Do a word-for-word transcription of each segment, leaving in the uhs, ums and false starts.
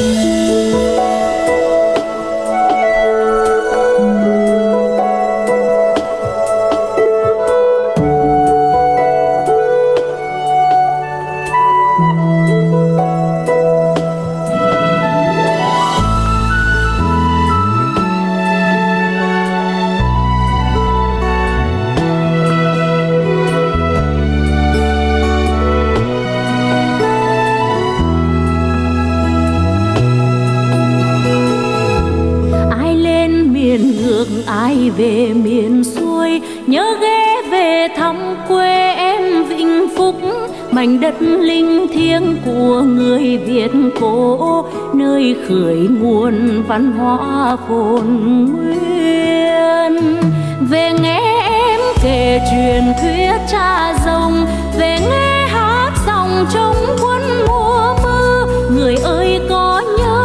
Ai về miền xuôi nhớ ghé về thăm quê em Vĩnh Phúc, mảnh đất linh thiêng của người Việt cổ, nơi khởi nguồn văn hóa phồn nguyên. Về nghe em kể chuyện thuyết cha rồng, về nghe hát dòng trong quân mùa mưa. Người ơi có nhớ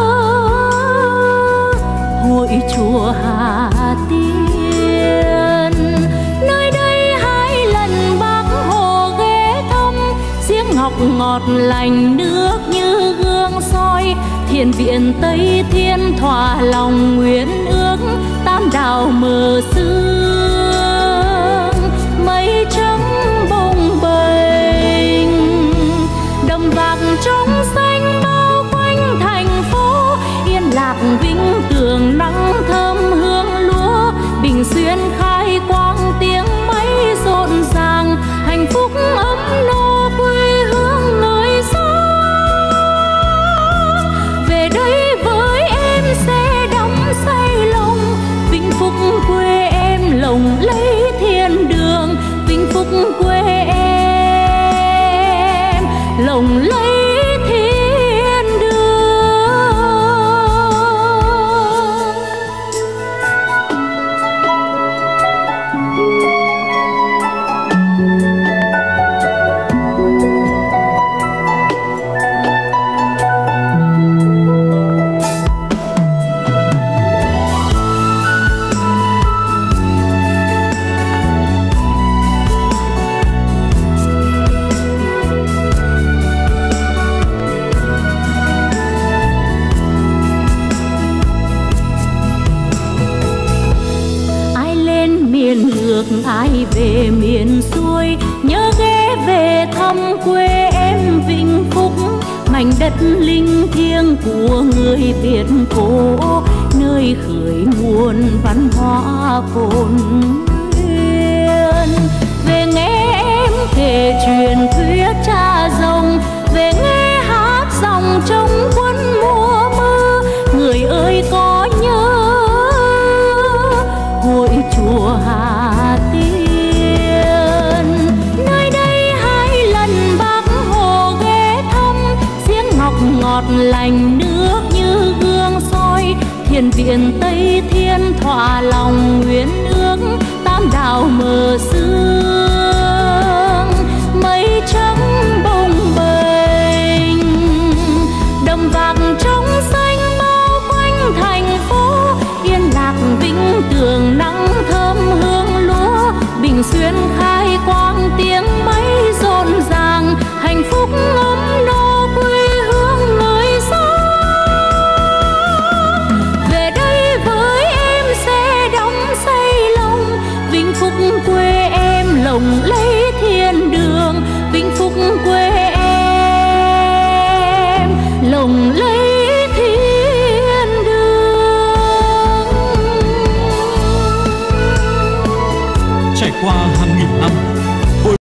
hội chùa Hà Tiên, nơi đây hai lần Bác Hồ ghé thăm, giếng ngọc ngọt lành nước như gương soi. Thiền viện Tây Thiên thỏa lòng nguyện ước, tam đảo mờ sương mây trắng bồng bềnh. Đầm vạc trong xanh bao quanh thành phố, yên lạc vĩnh tường nắng thơm hương lúa. Bình Xuyên khai quang tiếng máy rộn ràng, hạnh phúc ấm no quê hương người sống. Về đây với em sẽ đắm say lòng, Vĩnh Phúc quê em lộng lấy thiên đường. Vĩnh Phúc quê em lộng lấy thiên đường. Miền ngược ai về miền xuôi nhớ ghé về thăm quê em Vĩnh Phúc, mảnh đất linh thiêng của người Việt cổ, nơi khởi nguồn văn hóa phồn nguyên. Về nghe em kể chuyện thuyết cha rồng, về nghe hát dòng trong quân mùa mưa. Người ơi có nhớ hội chùa Hà Tiên, nơi đây hai lần Bác Hồ ghé thăm, giếng ngọc ngọt lành nước như gương soi. Thiền viện Tây Thiên thỏa lòng nguyện ước, tam đảo mờ sương mây trắng bồng bềnh. Đầm vạc trong xanh bao quanh thành phố, yên lạc vĩnh tường nắng thơm hương lúa. Bình Xuyên khai quang tiếng máy rộn ràng, hạnh phúc ấm no quê hương người sống. Về đây với em sẽ đắm say lòng, Vĩnh Phúc quê em lộng lấy thiên đường. Vĩnh Phúc quê em lộng lấy thiên đường. Trải qua hàng nghìn năm,